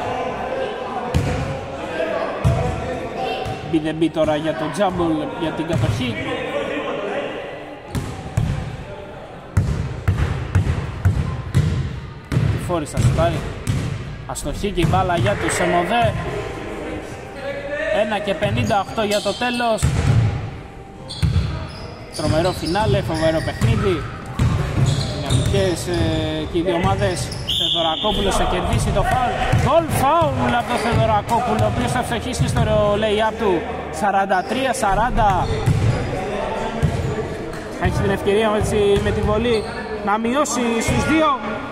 A: Δεν μπει τώρα για τον Τζάμπολ για την κατοχή. Κατηφόρης θα σουτάρει. Αστοχή και η μπάλα για τους Ομοδέ. 1 και 58 για το τέλος. Τρομερό φινάλε, φοβερό παιχνίδι. Δυναμικές και οι δύο ομάδες. Θεοδωρακόπουλος θα κερδίσει το φάουλ. Γκολ φάουλ από τον Θεοδωρακόπουλο, ο οποίος θα φτωχίσει στο lay-up του. 43-40. Έχει την ευκαιρία με τη βολή να μειώσει στους 2.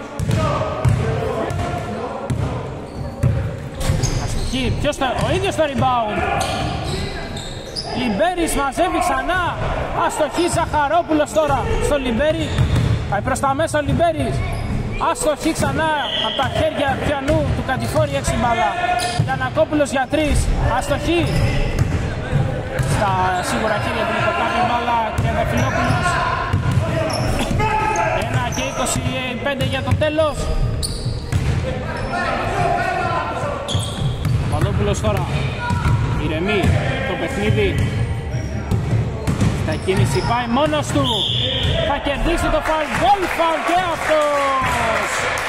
A: Αστοχή, ο ίδιος το rebound. Λιμπέρης μαζεύει ξανά. Αστοχή Ζαχαρόπουλος τώρα στο Λιμπέρι. Πάει προς τα μέσα ο Λιμπέρης. Αστοχή ξανά από τα χέρια πιανού του Κατηφόρη, 6 μπάλα. Γιαννακόπουλος για 3. Αστοχή. Στα σίγουρα χέρια του Νικοκάπη μπάλα. Τριανταφυλόπουλος. 1 και 25 για το τέλος. Παπαδόπουλος τώρα. Ηρεμεί το παιχνίδι. Στα κίνηση πάει μόνος του. Θα κερδίσει το φάουλ. Γκολ φάουλ και αυτός.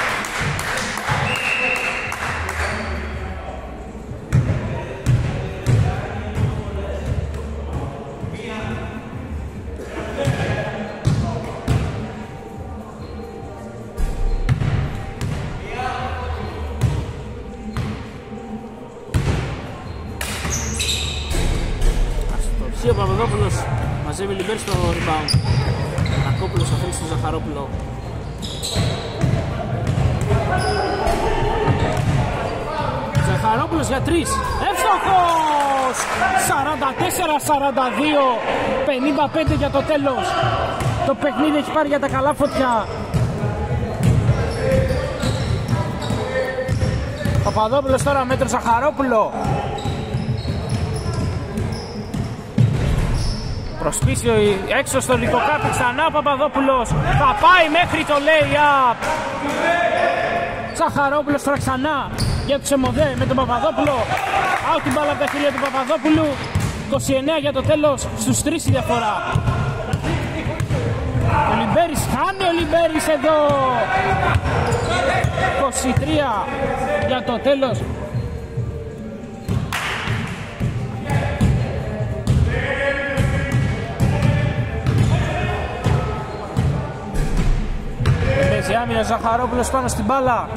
A: Αστοχή ο Παπαδόπουλος. Μαζεύει Λιμπέρη στο rebound. Ανακόπουλος αφήνει στον Ζαχαρόπουλο. Ζαχαρόπουλος για 3. Εύστοχος! 44-42. 55 για το τέλος. Το παιχνίδι έχει πάρει για τα καλά φωτιά. Παπαδόπουλος τώρα με τον Ζαχαρόπουλο. Προσπίσει έξω στο Λικοκάπη ξανά Παπαδόπουλος. Θα πάει μέχρι το lay-up. Ζαχαρόπουλος τώρα ξανά για τους Ομοδέ με τον Παπαδόπουλο. Out την μπάλα από τα χέρια του Παπαδόπουλου. 29 για το τέλος, στους 3 η διαφορά. Ο Λιμπέρης, χάνει ο Λιμπέρης εδώ. 23 για το τέλος. Άμυνα Ζαχαρόπουλος πάνω στην μπάλα.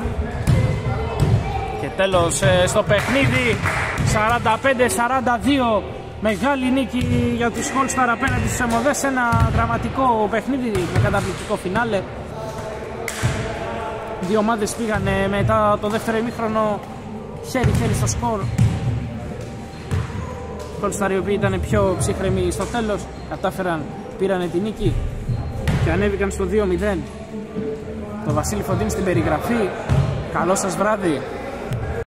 A: Και τέλος στο παιχνίδι. 45-42. Μεγάλη νίκη για τους All-Star απέναντι στους Αιμοδές, ένα δραματικό παιχνίδι με καταπληκτικό φινάλε. Δύο ομάδες πήγαν μετά το δεύτερο ημίχρονο χέρι-χέρι στο σκορ. Οι All-Star, οι οποίοι ήταν πιο ψυχρεμοί στο τέλος, κατάφεραν, πήρανε τη νίκη και ανέβηκαν στο 2-0. Το Βασίλη Φωτίνη στην περιγραφή. Καλό σας βράδυ.